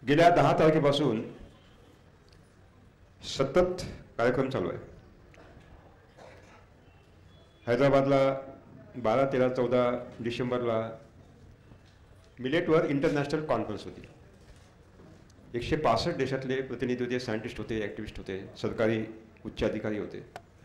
गेल्या 10 तारखेपासून सतत कार्यक्रम चालू आहे. हैदराबादला 12, 13, 14 डिसेंबरला मिलेटवर इंटरनॅशनल कॉन्फरन्स होती. 165 देशातले प्रतिनिधी होते, सायंटिस्ट होते, ॲक्टिव्हिस्ट होते, सरकारी उच्च अधिकारी होते.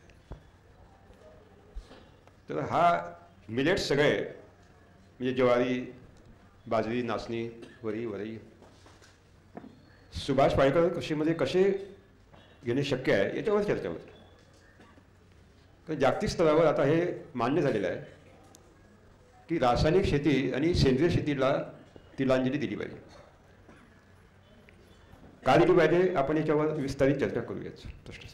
तर हा मिलेट सगळे म्हणजे ज्वारी, बाजरी, नाचणी, वरई सुभाष पालेकर कृषीमध्ये कसे घेणे शक्य आहे याच्यावर चर्चा होती. तर जागतिक स्तरावर आता हे मान्य झालेलं आहे की रासायनिक शेती आणि सेंद्रिय शेतीला तिलांजली दिली पाहिजे. का दिली पाहिजे आपण याच्यावर विस्तारित चर्चा करूयाच. प्रश्न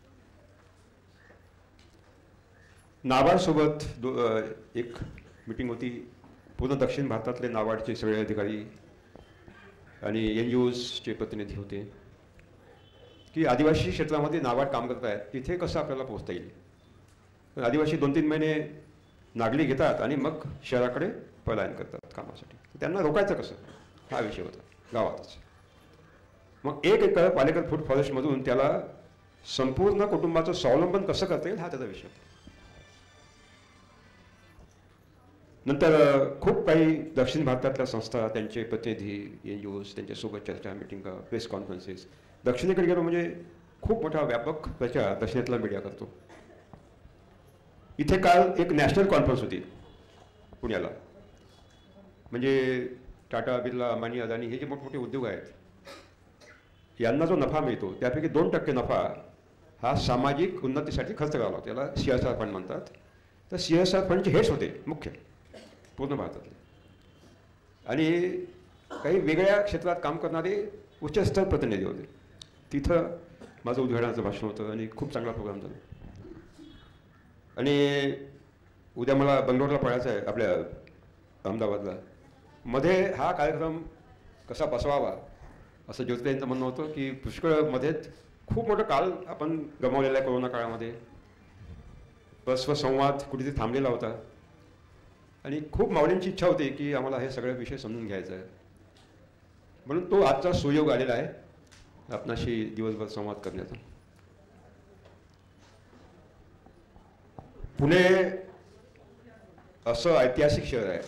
नाबार्डसोबत एक मीटिंग होती. पूर्ण दक्षिण भारतातले नाबार्डचे सगळे अधिकारी आणि NGOजचे प्रतिनिधी होते की आदिवासी क्षेत्रामध्ये नाबार्ड काम करत आहेत तिथे कसं आपल्याला पोहोचता येईल. तर आदिवासी 2-3 महिने नागली घेतात आणि मग शहराकडे पलायन करतात कामासाठी. त्यांना रोखायचं कसं हा विषय होता गावातच. मग 1 एकर पालेकर फूड फॉरेस्टमधून त्याला संपूर्ण कुटुंबाचं स्वावलंबन कसं करता येईल हा त्याचा विषय होता. नंतर खूप काही दक्षिण भारतातल्या संस्था, त्यांचे प्रतिनिधी, NGOज, त्यांच्यासोबत चर्चा, मिटिंगा, प्रेस कॉन्फरन्सेस. दक्षिणेकडे गेलो म्हणजे खूप मोठा व्यापक प्रचार दक्षिणेतला मीडिया करतो. इथे काल एक नॅशनल कॉन्फरन्स होती पुण्याला. म्हणजे टाटा, बिर्ला, अंबानी, अदानी हे जे मोठमोठे उद्योग आहेत यांना जो नफा मिळतो त्यापैकी 2% नफा हा सामाजिक उन्नतीसाठी खर्च करावा लागतो. त्याला CSR फंड म्हणतात. तर CSR फंडचे हेच होते मुख्य पूर्ण भारतातले आणि काही वेगळ्या क्षेत्रात काम करणारे उच्चस्तर प्रतिनिधी होते. तिथं माझं उद्घाटनाचं भाषण होतं आणि खूप चांगला प्रोग्राम झाला. आणि उद्या मला बंगलोरला पळायचं आहे आपल्या अहमदाबादला. मध्ये हा कार्यक्रम कसा बसवावा असं ज्योतिरावांचं म्हणणं होतं की पुष्कळ मध्येच खूप मोठं काळ आपण गमावलेला आहे कोरोना काळामध्ये. परस्पर संवाद कुठेतरी थांबलेला होता आणि खूप मावळ्यांची इच्छा होती की आम्हाला हे सगळे विषय समजून घ्यायचा आहे. म्हणून तो आजचा सुयोग आलेला आहे आपणाशी दिवसभर संवाद करण्याचा. पुणे असं ऐतिहासिक शहर आहे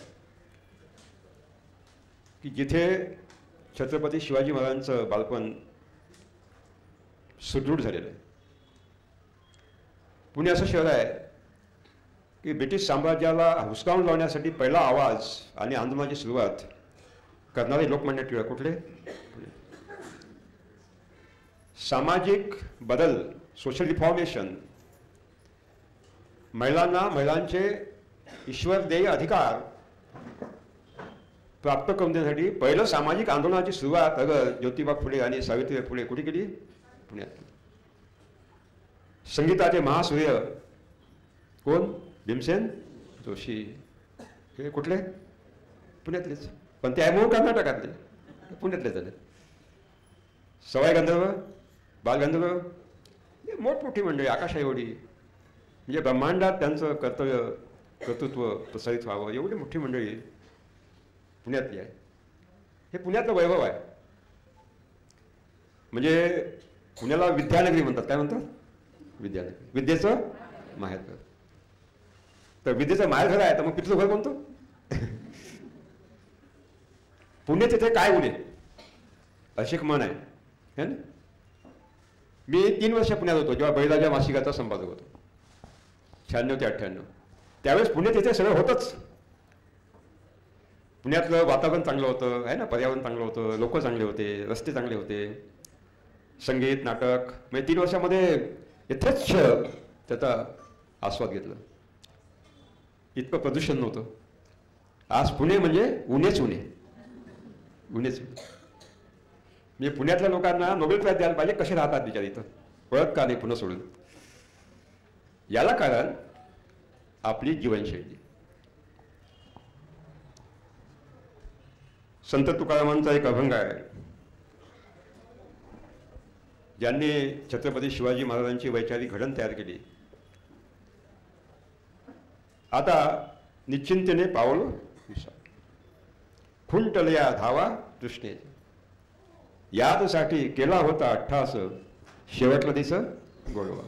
की जिथे छत्रपती शिवाजी महाराजांचं बालपण सुदृढ झालेलं आहे. पुणे असं शहर आहे की ब्रिटिश साम्राज्याला हुसकावून लावण्यासाठी पहिला आवाज आणि आंदोलनाची सुरुवात करणारे लोकमान्य टिळक कुठले? सामाजिक बदल, सोशल रिफॉर्मेशन, महिलांचे ईश्वरदेय अधिकार प्राप्त करून देण्यासाठी पहिलं सामाजिक आंदोलनाची सुरुवात अगर ज्योतिबा फुले आणि सावित्रीबाई फुले कुठे केली? पुण्यात. संगीताचे महासूर्य कोण? भीमसेन जोशी. हे कुठले? पुण्यातलेच. पण ते मूळ कर्नाटकातले, पुण्यातले झाले. सवाई गंधर्व, बालगंधर्व हे मोठमोठी मंडळी, आकाश एवढी म्हणजे ब्रह्मांडात त्यांचं कर्तृत्व प्रसारित व्हावं एवढी मोठी मंडळी पुण्यातली आहे. हे पुण्यातलं वैभव आहे. म्हणजे पुण्याला विद्यानगरी म्हणतात. काय म्हणतात? विद्यानगरी. विद्येचं माहेरघर. तर विद्येचं माहेरघर आहे तर मग पितृ घर कोणतं? पुणे तिथे काय उडे अशी एक मन आहे है ना. मी 3 वर्ष पुण्यात होतो जेव्हा बळीराजा मासिकाचा संपादक होतो 96 ते 98. त्यावेळेस पुणे तिथे सगळं होतंच. पुण्यातलं वातावरण चांगलं होतं आहे ना, पर्यावरण चांगलं होतं, लोक चांगले होते, रस्ते चांगले होते, संगीत, नाटक. म्हणजे 3 वर्षामध्ये यथेच्छ त्याचा आस्वाद घेतला. इतकं प्रदूषण नव्हतं. आज पुणे म्हणजे उणेच उणे, उणेच उणे. म्हणजे पुण्यातल्या लोकांना नोबेल प्राइज द्यायला पाहिजे कसे राहतात बिचार इथं, ओळख का नाही पुणे सोडून. याला कारण आपली जीवनशैली. संत तुकारामांचा एक अभंग आहे, ज्यांनी छत्रपती शिवाजी महाराजांची वैचारिक घडण तयार केली. आता निश्चिंतेने पाऊल विसाव, खुंटलया धावा तृष्णेचे. यादसाठी केला होता अट्ठास, शेवटला दिस गोडवा.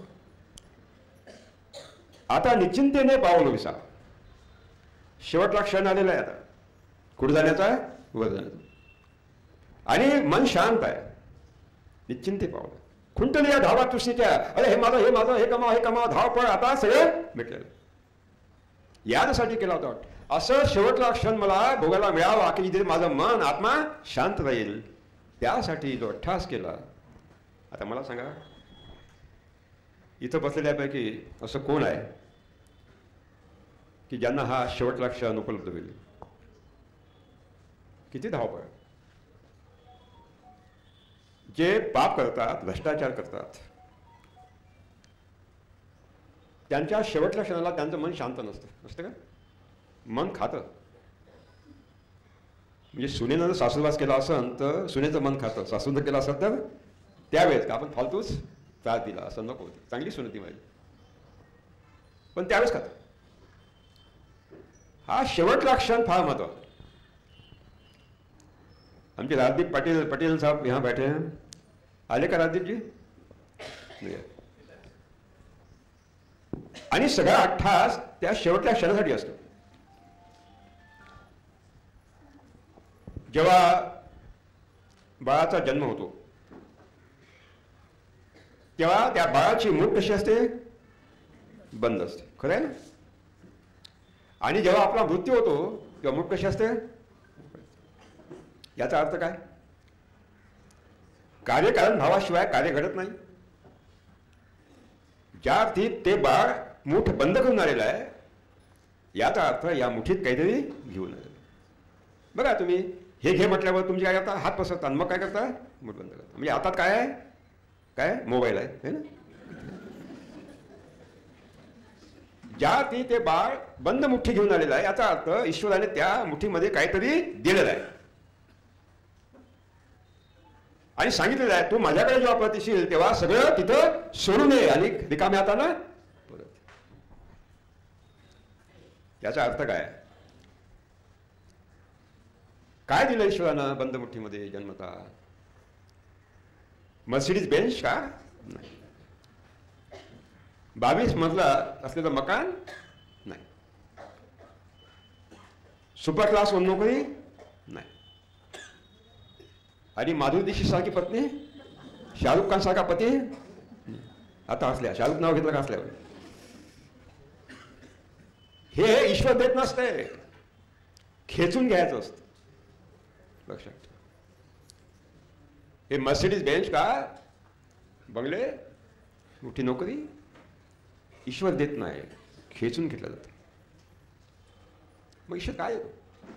आता निश्चिंतेने पावलं विसा. शेवटला क्षण आलेला आहे. आता कुठं जाण्याचा आहे? वर जाण्याचा. आणि मन शांत आहे. निश्चिंते पावलं. खुंटली या धावा तृष्णीच्या. अरे हे माझं, हे माझं, हे कमा धावपळ. आता सगळं भेटलेलं. यासाठी केला होता असं शेवटला क्षण मला भोगायला मिळावा की जिथे माझं मन आत्मा शांत राहील, त्यासाठी जो अट्ठास केला. आता मला सांगा, इथं बसलेल्यापैकी असं कोण आहे की ज्यांना हा शेवटला क्षण उपलब्ध होईल? किती धावपळ. जे पाप करतात, भ्रष्टाचार करतात, त्यांच्या शेवटच्या क्षणाला त्यांचं मन शांत नसतं का? मन खातं. म्हणजे सुनेनं जर सासूरवास केला असेल तर सुनेचं मन खातं. सासून केला असेल तर त्यावेळेस का आपण फालतूच त्रास दिला असं नको होती. चांगली सुने ती माझी, पण त्यावेळेस खातं. हा शेवटला क्षण फार महत्वाचा. आमचे राजदीप पटेल साहब यहाँ बैठे हैं. आले का राजदीप जी? आणि सगळा अट्ठास त्या शेवटल्या क्षणासाठी असतो. जेव्हा बाळाचा जन्म होतो तेव्हा त्या बाळाची मूठ कशी असते? बंद असते. खरं आहे ना? आणि जेव्हा आपला मृत्यू होतो तेव्हा मूठ कशी असते? याचा अर्थ काय? कार्यकारण भावाशिवाय कार्य घडत नाही. ज्या अर्थी ते बाळ मूठ बंद करून आलेलं आहे, याचा अर्थ या मुठीत काहीतरी घेऊन आलेलं. बघा तुम्ही हे घे म्हटल्यावर तुमचे काय करता? हात पसरतात. मग काय करता? मूठ बंद करता. म्हणजे हातात काय आहे? काय? मोबाईल आहे ना? ज्या अर्थी ते बाळ बंद मुठ्ठी घेऊन आलेलं आहे, याचा अर्थ ईश्वराने त्या मुठीमध्ये काहीतरी दिलेलं आहे आणि सांगितलेलं आहे, तू माझ्याकडे जेव्हा परत येशील तेव्हा सगळं तिथं सोडून ये आणि रिकाम्या हातानं परत. याचा अर्थ काय? काय दिलं ईश्वरानं बंद मुठ्ठीमध्ये जन्मता? मर्सिडीज बेंच का? नाही. 22 मजला असलेलं मकान? नाही. सुपर क्लास वन नोकरी? नाही. आणि माधुरी दीक्षित सारखी पत्नी? शाहरुख खान सारखा पती? आता असल्या शाहरुख नाव घेतलं का असल्यावर? हे ईश्वर देत नसते, खेचून घ्यायचं असतं. लक्षात ठेवा. हे मर्सिडीज बेंच का, बंगले, मोठी नोकरी ईश्वर देत नाही, खेचून घेतलं जातं. मग ईश्वर काय येतो?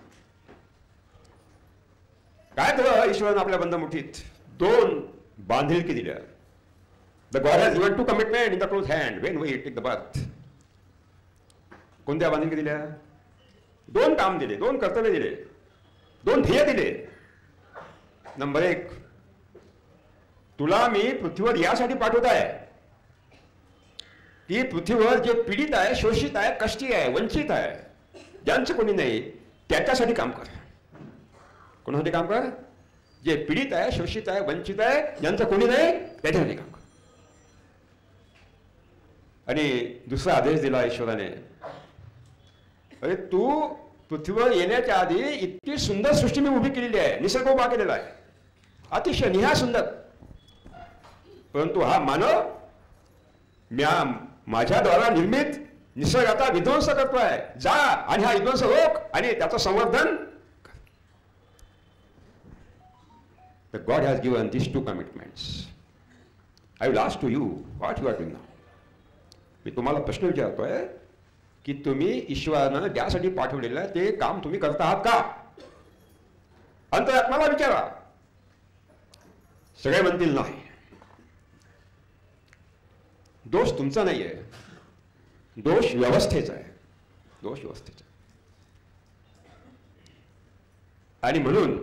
काय तर ईश्वरानं आपल्या बंद मुठीत 2 बांधिलकी दिल्या. The god has given 2 commitment in the close hand when we take the birth. कोणत्या बांधिलकी दिल्या? 2 काम दिले, 2 कर्तव्य दिले, 2 ध्येय दिले. नंबर 1, तुला मी पृथ्वीवर यासाठी पाठवत आहे की पृथ्वीवर जे पीडित आहे, शोषित आहे, कष्टी आहे, वंचित आहे, ज्यांचं कोणी नाही, त्याच्यासाठी काम कर. कोणासाठी काम कर? जे पीडित आहे, शोषित आहे, वंचित आहे, ज्यांचं कोणी नाही, त्याच्यासाठी काम कर. आणि दुसरा आदेश दिला ईश्वराने, अरे तू पृथ्वीवर येण्याच्या आधी इतकी सुंदर सृष्टी मी उभी केलेली आहे, निसर्ग उभा केलेला आहे, अतिशय निहा सुंदर. परंतु हा मानव माझ्याद्वारा निर्मित निसर्गाचा विध्वंस करतोय. जा आणि हा विध्वंस रोख आणि त्याचं संवर्धन. But God has given these 2 commitments. I will ask to you what you are doing now. मी तुम्हाला प्रश्न विचारतोय की तुम्ही ईश्वरानं ज्यासाठी पाठवलेलं ते काम तुम्ही करता आहात का? अंतरात्म्याला विचारा. सगळे म्हणतील नाही. दोष तुमचा नाहीये, दोष व्यवस्थेचा आहे. दोष व्यवस्थेचा. आणि म्हणून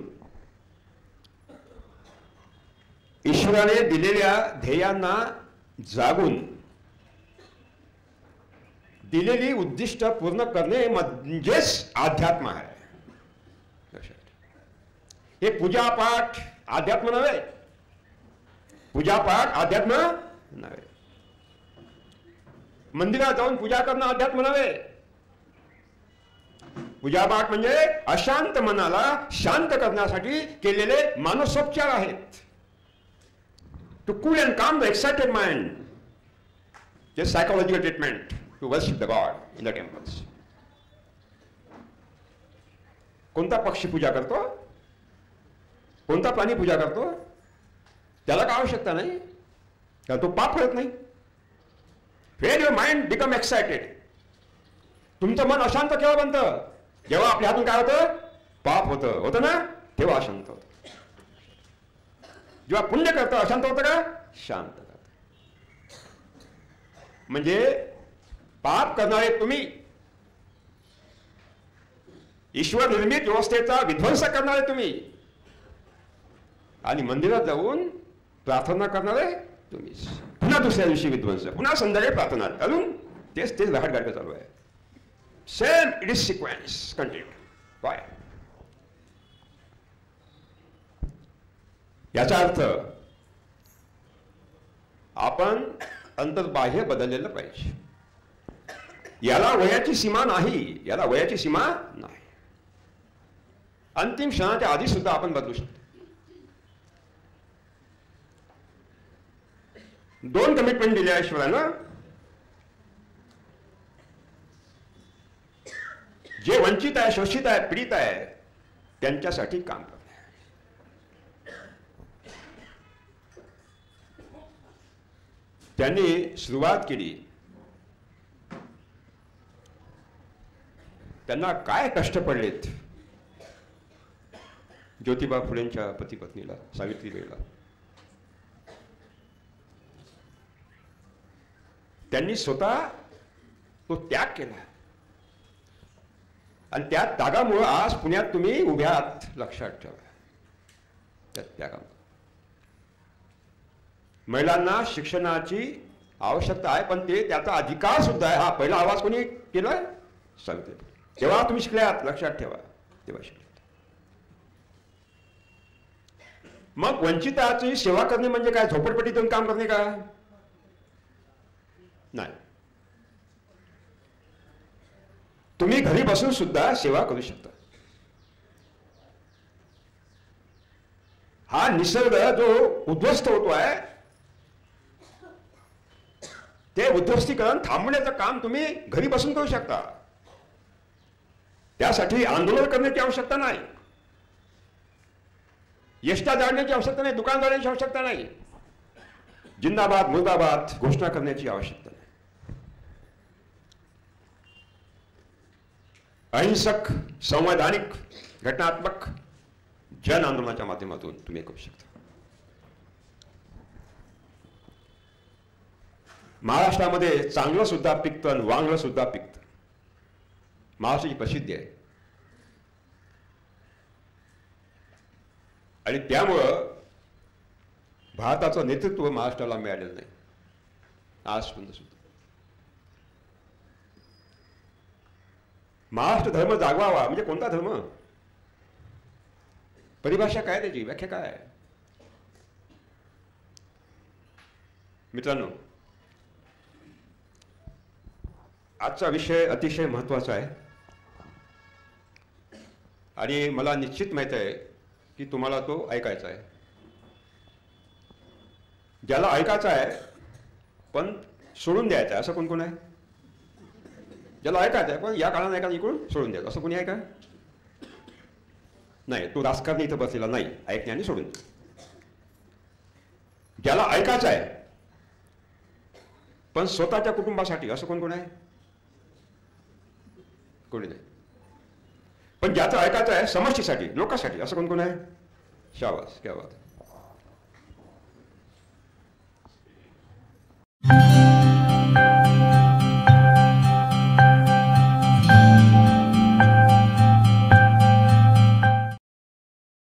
ईश्वराने दिलेल्या ध्येयांना जागून दिलेली उद्दिष्ट पूर्ण करणे म्हणजेच अध्यात्म आहे. हे पूजापाठ अध्यात्म नव्हे. पूजापाठ अध्यात्म नव्हे. मंदिरात जाऊन पूजा करणं अध्यात्म नव्हे. पूजापाठ म्हणजे अशांत मनाला शांत करण्यासाठी केलेले मानसोपचार आहेत. To cool and calm the excited mind. जे psychological treatment to worship the god in the temples. कोणता पक्षी पूजा करतो, कोणता प्राणी पूजा करतो, त्याला काय आवश्यकता नाही, कारण तो पाप करत नाही. When your mind become excited. तुमचं मन अशांत केव्हा बनतं? जेव्हा आपल्या हातून काय होतं? पाप होतं ना, तेव्हा अशांत होतं. जेव्हा पुण्य करतं अशांत होतं का? शांत करतं. म्हणजे पाप करणारे तुम्ही, ईश्वर निर्मित व्यवस्थेचा विध्वंस करणारे तुम्ही, आणि मंदिरात जाऊन प्रार्थना करणारे तुम्हीच. पुन्हा दुसऱ्या दिवशी विध्वंस, पुन्हा संध्याकाळी प्रार्थना, अजून तेच रहाट गाडगं चालू आहे. Same it is sequence continue. काय याचा अर्थ? आपण अंतर्बाह्य बदललेलं पाहिजे. याला वयाची सीमा नाही, याला वयाची सीमा नाही. अंतिम क्षणाच्या आधी सुद्धा आपण बदलू शकतो. 2 कमिटमेंट दिल्या ईश्वरानं. जे वंचित आहे, शोषित आहे, पीडित आहे, त्यांच्यासाठी काम करणे. त्यांनी सुरुवात केली. त्यांना काय कष्ट पडलेत ज्योतिबा फुलेंच्या पती पत्नीला, सावित्रीबाईला. त्यांनी स्वतः तो त्याग केला, आणि त्या त्यागामुळे आज पुण्यात तुम्ही उभ्या आहात. लक्षात ठेवा. त्या त्यागामुळे महिलांना शिक्षणाची आवश्यकता आहे, पण ते त्याचा अधिकार सुद्धा आहे. हा पहिला आवाज कोणी केलाय? सावित्रीबाई. तेव्हा तुम्ही शिकल्यात, लक्षात ठेवा, तेव्हा शिकल्यात. मग वंचिताची सेवा करणे म्हणजे काय? झोपडपट्टीतून काम करणे का? नाही. तुम्ही घरी बसून सुद्धा सेवा करू शकता. हा निसर्ग जो उद्ध्वस्त होतोय, ते उद्ध्वस्तीकरण थांबवण्याचं काम तुम्ही घरी बसून करू शकता. त्यासाठी आंदोलन करण्याची आवश्यकता नाही, यष्टा जाळण्याची आवश्यकता नाही, दुकान जाळण्याची आवश्यकता नाही, जिंदाबाद मुर्दाबाद घोषणा करण्याची आवश्यकता नाही. अहिंसक, संवैधानिक, घटनात्मक जन आंदोलनाच्या माध्यमातून तुम्ही करू शकता. महाराष्ट्रामध्ये चांगलं सुद्धा पिकतं आणि वांगलं सुद्धा पिकतं. महाराष्ट्राची प्रसिद्धी आहे, आणि त्यामुळं भारताचं नेतृत्व महाराष्ट्राला मिळालेलं नाही आजपर्यंत सुद्धा. महाराष्ट्र धर्म जागवावा म्हणजे कोणता धर्म? परिभाषा काय, त्याची व्याख्या काय आहे? मित्रांनो, आजचा विषय अतिशय महत्त्वाचा आहे, आणि मला निश्चित माहित आहे की तुम्हाला तो ऐकायचा आहे. ज्याला ऐकायचा आहे पण सोडून द्यायचा आहे, असं कोण कोण आहे? ज्याला ऐकायचं आहे पण या काळानं ऐका, इकडून सोडून द्यायचं, असं कोणी आहे का? नाही. तो राजकारणी इथं बसलेला नाही, ऐकणे आणि सोडून. ज्याला ऐकायचं आहे पण स्वतःच्या कुटुंबासाठी, असं कोण कोण आहे? कोणी नाही. पण ज्याचं ऐकायचं आहे समष्टीसाठी, लोकांसाठी, असं कोण कोण आहे? शाबास, क्या बात.